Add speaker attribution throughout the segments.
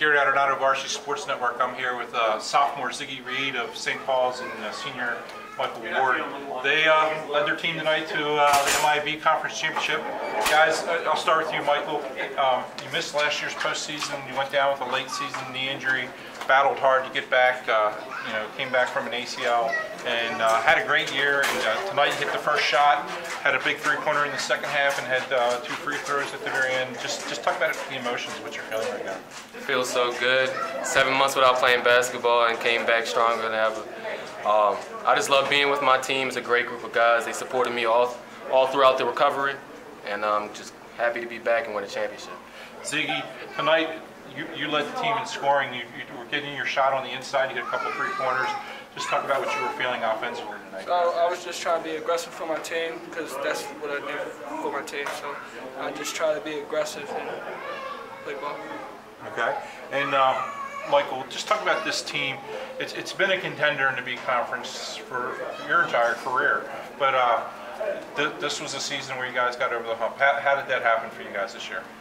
Speaker 1: Gary Arenado, Varsity Sports Network. I'm here with sophomore Ziggy Reid of St. Paul's and senior Michael Ward. They led their team tonight to the MIAB Conference Championship. Guys, I'll start with you, Michael. You missed last year's postseason. You went down with a late season knee injury, battled hard to get back, came back from an ACL, and had a great year. And tonight you hit the first shot, had a big three-pointer in the second half, and had 2 free throws at the very end. Just talk about the emotions, what you're feeling right now.
Speaker 2: It feels so good. 7 months without playing basketball and came back stronger than ever. I just love being with my team. It's a great group of guys. They supported me all throughout the recovery, and I'm just happy to be back and win a championship.
Speaker 1: Ziggy, tonight you led the team in scoring. You were getting your shot on the inside. You hit a couple three-pointers. Just talk about what you were feeling offensively tonight.
Speaker 3: So I was just trying to be aggressive for my team because that's what I do for my team. So I just try to be aggressive and play ball.
Speaker 1: Okay. And Michael, just talk about this team. It's been a contender in the B Conference for your entire career, but this was a season where you guys got over the hump. How did that happen for you guys this year?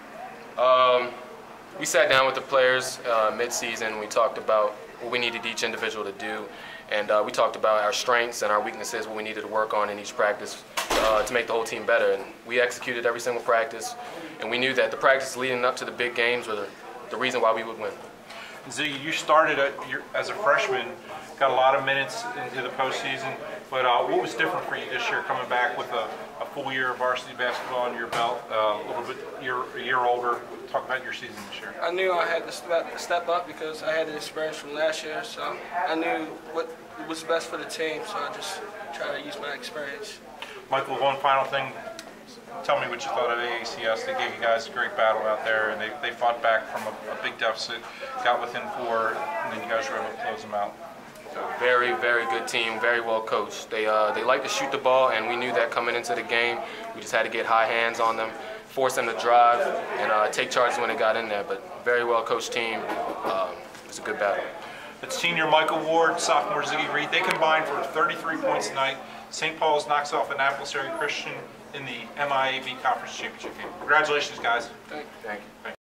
Speaker 2: We sat down with the players mid-season. We talked about what we needed each individual to do, and we talked about our strengths and our weaknesses, what we needed to work on in each practice to make the whole team better. And we executed every single practice, and we knew that the practice leading up to the big games were the reason why we would win.
Speaker 1: Ziggy, you started as a freshman, got a lot of minutes into the postseason, but what was different for you this year coming back with a full year of varsity basketball under your belt, a little bit a year older? Talk about your season this year.
Speaker 3: I knew I had to step up because I had the experience from last year, so I knew what was best for the team, so I just tried to use my experience.
Speaker 1: Michael, one final thing. Tell me what you thought of AACS. They gave you guys a great battle out there, and they fought back from a big deficit, got within 4, and then you guys were able to close them out.
Speaker 2: Very, very good team, very well coached. They like to shoot the ball, and we knew that coming into the game. We just had to get high hands on them, force them to drive, and take charges when they got in there. But very well coached team. It was a good battle.
Speaker 1: It's senior Michael Ward, sophomore Ziggy Reid. They combined for 33 points tonight. St. Paul's knocks off Annapolis Area Christian in the MIAB Conference Championship game. Congratulations, guys.
Speaker 3: Thank you.